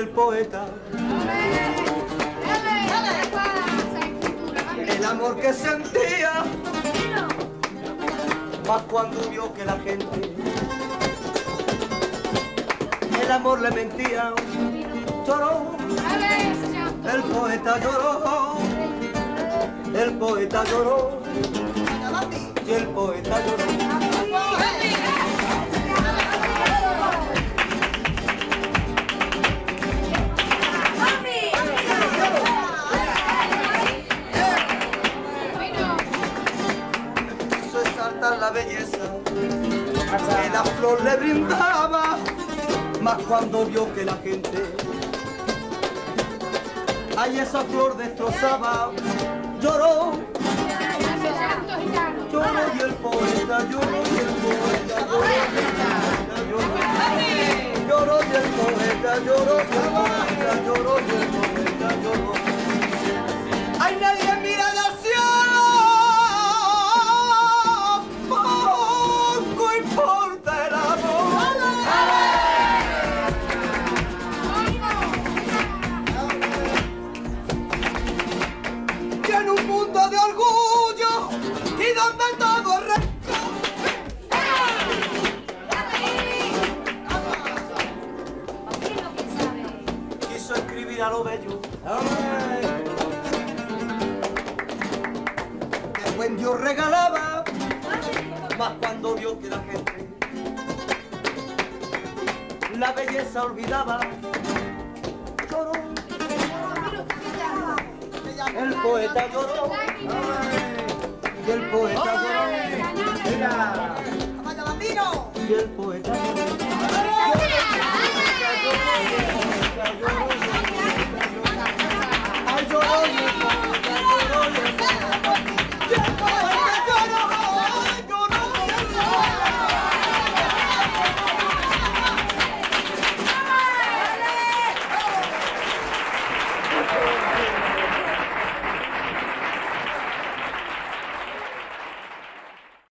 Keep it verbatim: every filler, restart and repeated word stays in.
el poeta. El amor que sentía, más cuando vio que la gente el amor le mentía. Lloró, el poeta lloró, el poeta lloró, y el poeta lloró. La belleza que la flor le brindaba, más cuando vio que la gente ay esa flor destrozaba. Lloró, lloró y el poeta lloró y el poeta lloró, lloró y el poeta lloró y el poeta lloró y el poeta lloró. Ay, nadie mira al cielo. En un mundo de orgullo y donde todo es recto. Quiso escribir a lo bello que el buen Dios regalaba, más cuando vio que la gente la belleza olvidaba. Lloró, el poeta lloró, y el poeta lloró, y el poeta lloró.